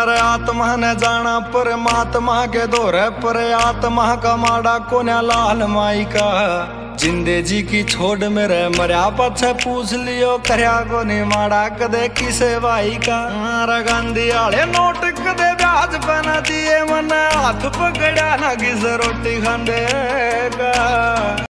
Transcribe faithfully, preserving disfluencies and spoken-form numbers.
अंतर आत्मा ने जाना परमात्मा के दौरे पर आत्मा का माड़ा कोन्या लाल माई का जिंदे जी की छोड़ मेरे मरिया पछे पूछ लियो करया को नी माड़ा कदे किसे भाई का गांधी आले नोट कदे ब्याज पे न दिए मन हाथ पकड़ा ना किस रोटी खांदे का।